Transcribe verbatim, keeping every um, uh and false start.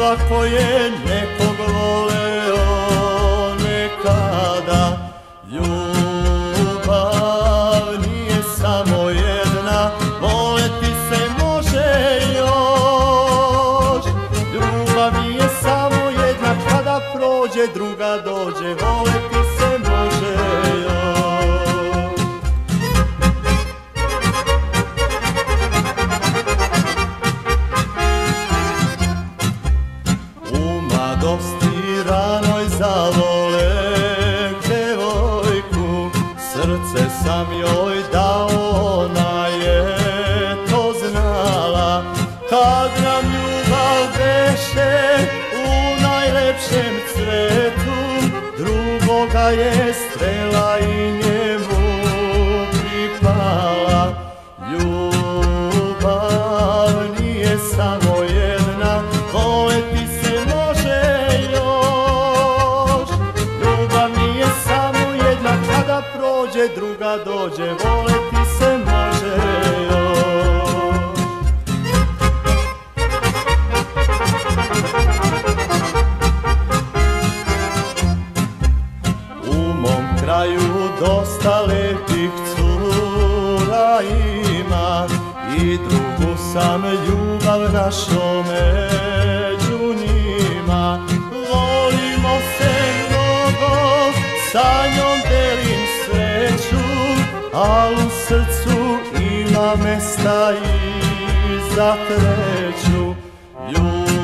svako je nekog voleo nekada. Ljubav nije samo jedna, voleti se može još. Ljubav nije samo jedna, kada prođe druga dođe, voleti se može još. U mladosti ranoj zavole devojku, srce sam joj dao, ona je to znala. Kad nam ljubav beše u najlepšem cvetu, drugoga je strela i njemu pripala. Ljubav nije samo jedna, voleti se može još. Ljubav nije samo jedna, kada prođe druga dođe, voleti se može još. U mom kraju dosta lepih cura ima, i drugu sam ljubav našo među njima. Volimo se mnogo, sa njom delim sreću, a u srcu ima mesta i za treću.